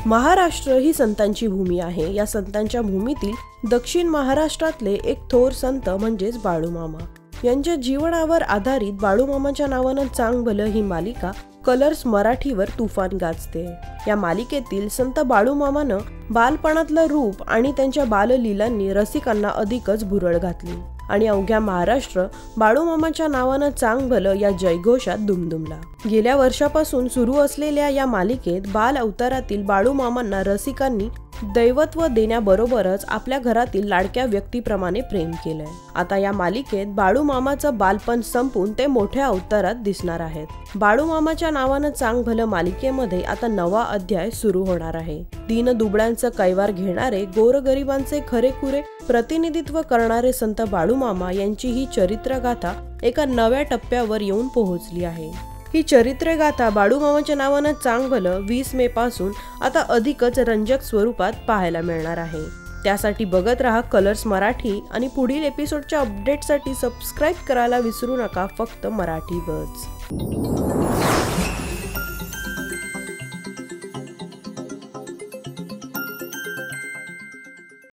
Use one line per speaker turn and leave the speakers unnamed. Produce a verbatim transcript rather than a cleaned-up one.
महाराष्ट्र ही संतांची भूमी आहे। या संतांच्या भूमीतील दक्षिण महाराष्ट्रातले एक थोर संत म्हणजेच बाळूमामा यांच्या जीवनावर आधारित बाळूमामाच्या नावानं चांग भलं ही मालिका कलर्स मराठीवर तुफान गाजते। या मालिकेतील संत बाळूमामानं बालपणातलं रूप आणि त्यांच्या बाललीलांनी रसिकांना अधिकच भुरळ घातली आणि अवघ्या महाराष्ट्र बाळूमामाच्या नावानं चांग भलं या जयघोषात दुमदुमला। गेल्या वर्षापासून सुरू असलेल्या या मालिकेत बाल अवतारातील बाळूमामांना रसिकांनी दैवत्व देण्याबरोबरच आपल्या घरातील लाडक्या व्यक्तीप्रमाणे प्रेम केलंय। आता या मालिकेत बाळूमामाचं बालपण संपून ते मोठ्या अवतारात दिसणार आहेत। बाळूमामाच्या नावानं चांग भलं मालिकेमध्ये आता नवा अध्याय सुरू होणार आहे। दीन दुबळ्यांचं कैवार घेणारे, गोरगरिबांचे खरेखुरे प्रतिनिधित्व करणारे संत बाळूमामा यांची ही चरित्रगाथा एका नव्या टप्प्यावर येऊन पोहोचली आहे। ही चरित्रगाथा बाळूमामाच्या नावानं चांग भलं वीस मे पासून आता अधिकच रंजक स्वरूपात पाहायला मिळणार आहे। त्यासाठी बघत रहा कलर्स मराठी आणि पुढील एपिसोडच्या अपडेटसाठी सबस्क्राईब करायला विसरू नका फक्त मराठी बज।